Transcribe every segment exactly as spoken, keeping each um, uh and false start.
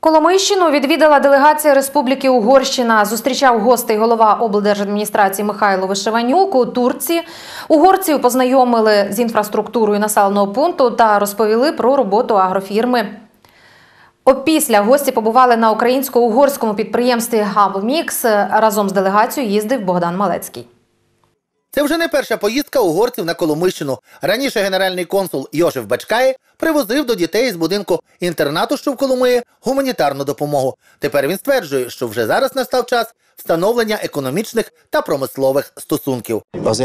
Коломийщину відвідала делегація Республіки Угорщина. Зустрічав гостей голова облдержадміністрації Михайло Вишиванюк у Турці. Угорців познайомили з інфраструктурою населеного пункту та розповіли про роботу агрофірми. Опісля гості побували на українсько-угорському підприємстві «Абомікс». Разом з делегацією їздив Богдан Малецький. Це вже не перша поїздка угорців на Коломийщину. Раніше генеральний консул Йожеф Бачкай привозив до дітей з будинку інтернату, що в Коломиї, гуманітарну допомогу. Тепер він стверджує, що вже зараз настав час встановлення економічних та промислових стосунків.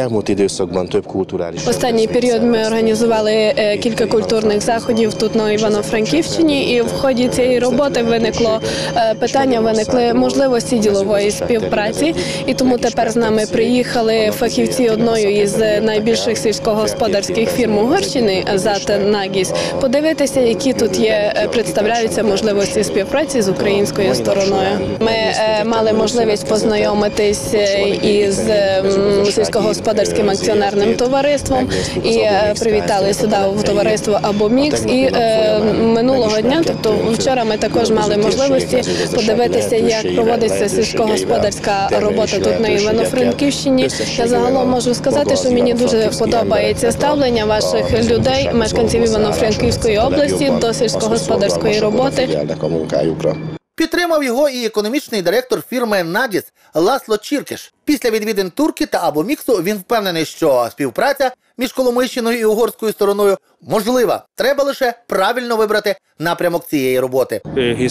Останній період ми організували кілька культурних заходів тут на Івано-Франківщині, і в ході цієї роботи виникло питання, виникли можливості ділової співпраці. І тому тепер з нами приїхали фахівці одної із найбільших сільськогосподарських фірм Угорщини «Зат Нагіс», подивитися, які тут є, представляються можливості співпраці з українською стороною. Ми мали можливість познайомитись із сільськогосподарським акціонерним товариством і привітали сюди в товариство «Абомікс». І минулого дня, тобто вчора, ми також мали можливості подивитися, як проводиться сільськогосподарська робота тут на Івано-Франківщині. Я загалом можу сказати, що мені дуже подобається ставлення ваших людей, мешканців Івано-Франківської області, до сільськогосподарської роботи. Підтримав його і економічний директор фірми «Нагіс» Ласло Чіркеш. Після відвідин Турки та «Абоміксу» він впевнений, що співпраця між Коломийщиною і угорською стороною можлива. Треба лише правильно вибрати напрямок цієї роботи.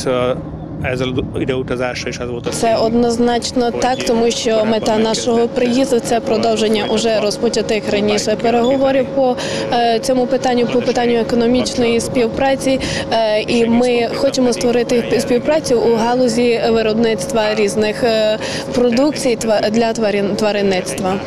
Це однозначно так, тому що мета нашого приїзду – це продовження уже розпочатих раніше переговорів по цьому питанню, по питанню економічної співпраці. І ми хочемо створити співпрацю у галузі виробництва різних продукцій для тваринництва.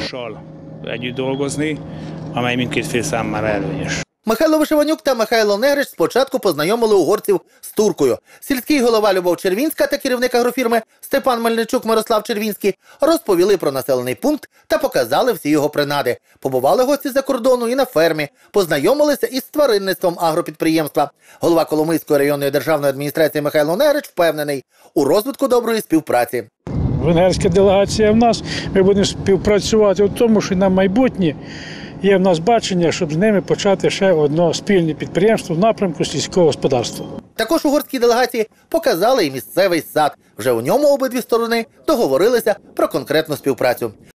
Михайло Вишиванюк та Михайло Негрич спочатку познайомили угорців з туркою. Сільський голова Любов Червінська та керівник агрофірми Степан Мельничук Мирослав Червінський розповіли про населений пункт та показали всі його принади. Побували гості з-за кордону і на фермі, познайомилися із тваринництвом агропідприємства. Голова Коломийської районної державної адміністрації Михайло Негрич впевнений у розвитку доброї співпраці. Венгерська делегація в нас, ми будемо співпрацювати у тому, що на майбутнє є в нас бачення, щоб з ними почати ще одне спільне підприємство в напрямку сільського господарства. Також угорські делегації показали і місцевий сад. Вже у ньому обидві сторони договорилися про конкретну співпрацю.